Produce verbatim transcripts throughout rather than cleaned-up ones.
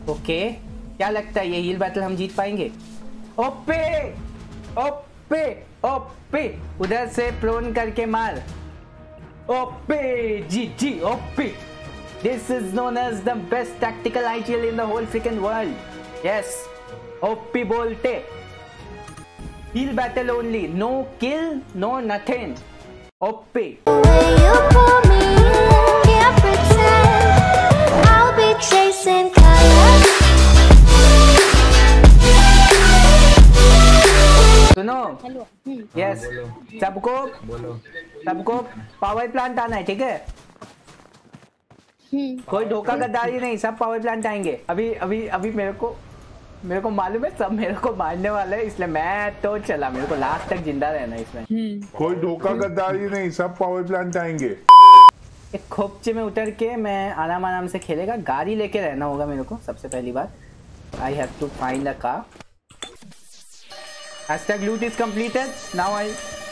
Okay, क्या लगता है ये हील बैटल हम जीत पाएंगे? ओपे ओपे ओपे, उधर से प्रोन करके मार। ओपे जी जी ओपे। This is known as the best tactical IGL in the whole freaking world. Yes, OP बोलते। Heal battle only, no kill no nothing. ओपे। सुनो, यस, सबको सबको पावर प्लांट आना है, ठीक है? कोई धोखा गद्दारी नहीं, सब पावर प्लांट आएंगे। अभी अभी अभी मेरे को मेरे को मालूम है सब मेरे को मारने वाले हैं, इसलिए मैं तो चला, मेरे को लास्ट तक जिंदा रहना इसमें। कोई धोखा गद्दारी नहीं, सब पावर प्लांट आएंगे। एक खोपचे में उतर के मैं आराम आराम से खेलेगा। गाड़ी लेके रहना होगा मेरे को सबसे पहली बात। I have to find a car. Hashtag loot is completed. Now I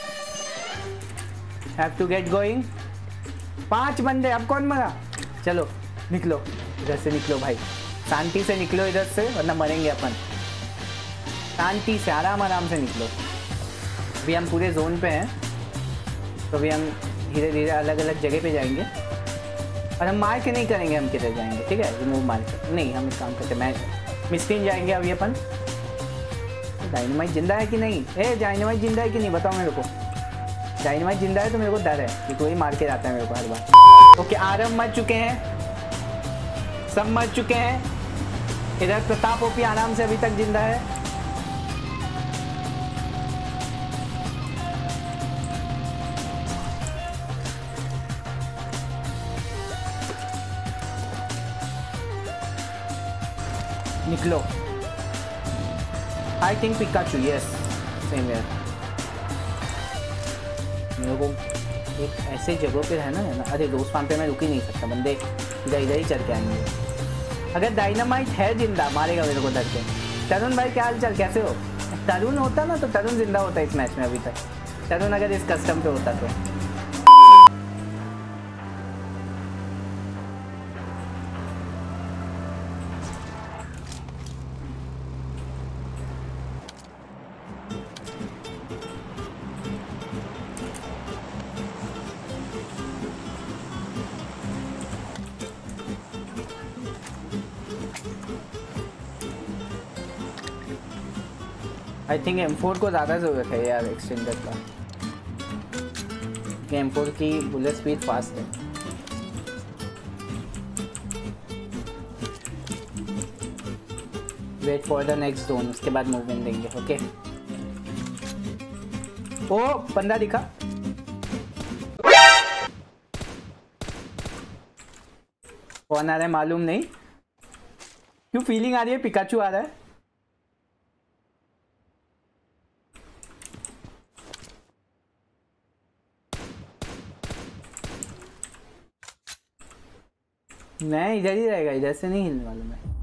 have to get going. पांच बंदे, अब कौन मरा? चलो निकलो इधर से, निकलो भाई, शांति से निकलो इधर से, वरना मरेंगे अपन। शांति से आराम आराम से निकलो। अभी हम पूरे जोन पे हैं, तो अभी हम धीरे धीरे अलग अलग जगह पे जाएंगे और हम मार के नहीं करेंगे हम किधर जाएंगे, ठीक है? रिमूव मार के नहीं, हम इस काम करते मैं मिस्टीन जाएंगे अभी अपन। डायनामाइट जिंदा है कि नहीं? ए डायनामाइट जिंदा है कि नहीं बताओ मेरे को। डायनामाइट जिंदा है तो मेरे को डर है कि कोई मार के जाता है मेरे को हर बार। ओके, आरम मर चुके हैं, सब मर चुके हैं। इधर प्रताप ओपी आराम से अभी तक जिंदा है। निकलो। I think Pikachu, yes, same here. मेरे को एक ऐसे जगह पे रहना है ना। अरे दोस्त फार्म पे मैं रुक ही नहीं सकता, बंदे इधर इधर ही चल के आएंगे। अगर डायनामाइट है जिंदा, मारेगा मेरे को डर के। तरुण भाई क्या हाल चाल, कैसे हो? तरुण होता ना तो तरुण जिंदा होता इस मैच में अभी तक। तरुण अगर इस कस्टम पे होता तो। आई थिंक एम फोर को ज़्यादा ज़रूरत है यार एक्सटेंडर का। एम फोर की बुलेट स्पीड फास्ट है। Wait for the next zone, उसके बाद मूवमेंट देंगे। ओके, ओ बंदा दिखा। कौन आ रहा है मालूम नहीं, क्यों फीलिंग आ रही है पिकाचू आ रहा है। मैं इधर ही रहेगा, इधर से नहीं हिलने वाला मैं।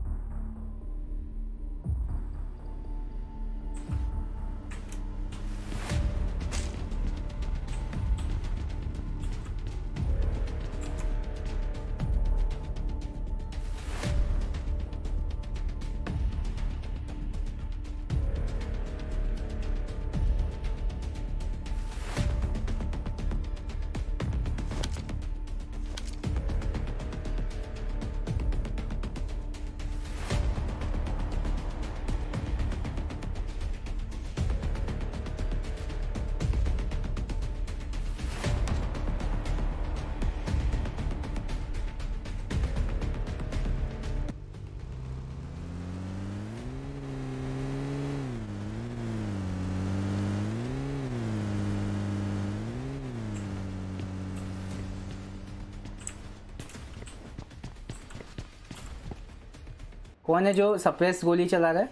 कौन है जो सप्रेस गोली चला रहा है?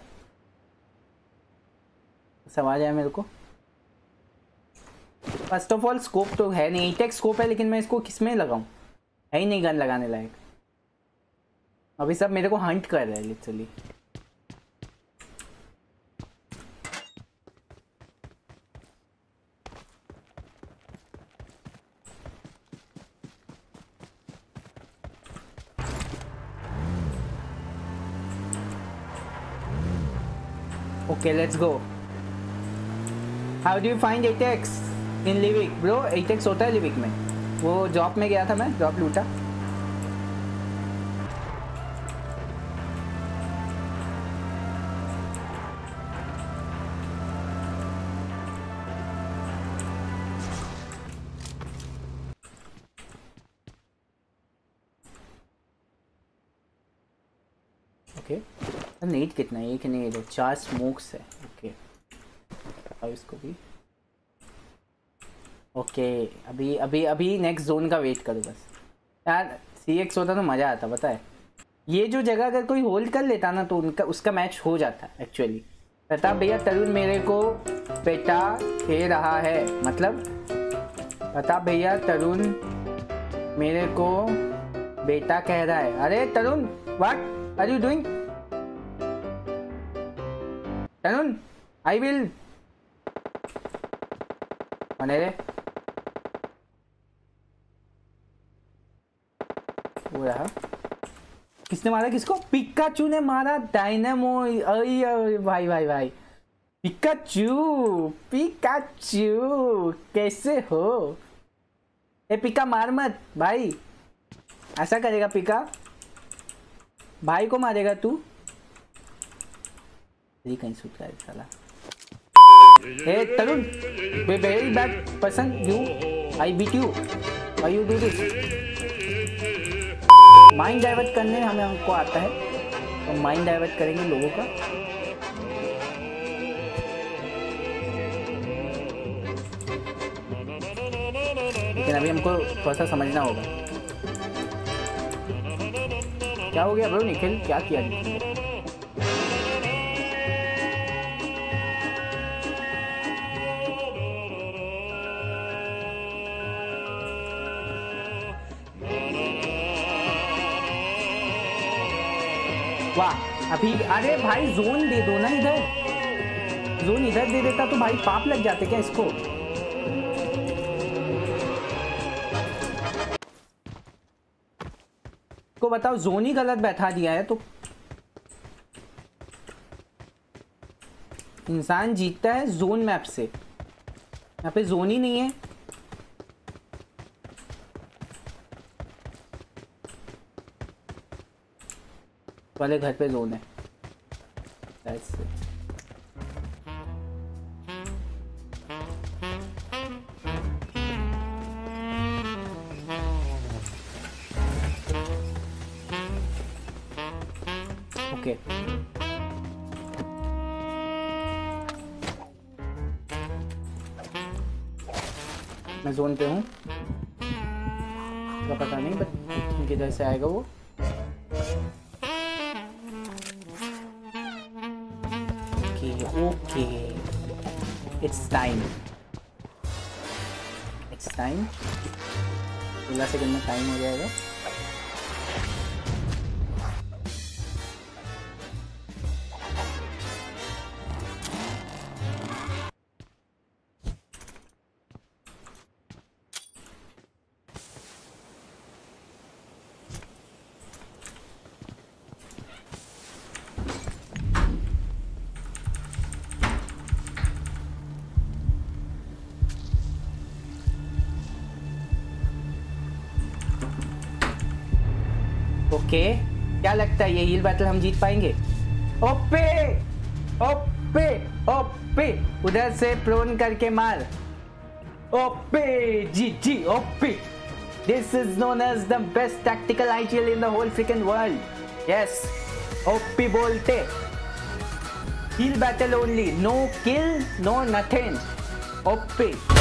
समझ आया मेरे को। फर्स्ट ऑफ ऑल स्कोप तो है नहीं, टेक स्कोप है, लेकिन मैं इसको किस में लगाऊं? है ही नहीं गन लगाने लायक। अभी सब मेरे को हंट कर रहा है literally. Okay, let's go. How do you find eight x in Livik? Bro, eight x होता है लिविक में. वो जॉब में गया था मैं, जॉब लूटा. ओके, नेट कितना है? एक नहीं, दो, चार स्मोक्स है. ओके, अब इसको भी. ओके, अभी अभी अभी नेक्स्ट जोन का वेट करो बस. यार सी एक्स होता तो मज़ा आता, पता है. ये जो जगह अगर कोई होल्ड कर लेता ना तो उनका उसका मैच हो जाता है एक्चुअली. प्रताप भैया, तरुण मेरे को बेटा कह रहा है. मतलब प्रताप भैया, तरुण मेरे को बेटा कह रहा है. अरे Tarun, what are you doing? Tarun, I will. अरे वो रहा. किसने मारा किसको? पिकाचू ने मारा डायनामो. अरे भाई भाई भाई, पिकाचू पिकाचू कैसे हो? ए पिका, मार मत भाई. ऐसा करेगा पिका? भाई को मारेगा तू? कहीं सूट है साला. ए Tarun, very bad person you. I beat you. Why you do this? Mind divert करने हमें हमको आता है, तो माइंड डाइवर्ट करेंगे लोगों का. लेकिन अभी हमको थोड़ा सा समझना होगा. क्या हो गया ब्रो निखिल? क्या किया निखिल? वाह, अभी अरे भाई जोन दे दो ना इधर. जोन इधर दे देता तो भाई पाप लग जाते क्या इसको? को बताओ, जोन ही गलत बैठा दिया है तो इंसान जीतता है जोन मैप से. यहाँ पे जोन ही नहीं है. वाले घर पे जोन है. That's it. Okay. मैं जोन पे हूँ, पता नहीं बट किधर से आएगा वो. Okay, it's time. It's time. सोलह सेकंड में टाइम हो जाएगा. ओके, क्या लगता है ये हील बैटल हम जीत पाएंगे? ओपे ओपे ओपे, उधर से प्रोन करके मार. ओपे जी जी ओपे. This is known as the best tactical IGL in the whole freaking world. Yes, OP बोलते. Heal battle only, no kill, no nothing. ओपे.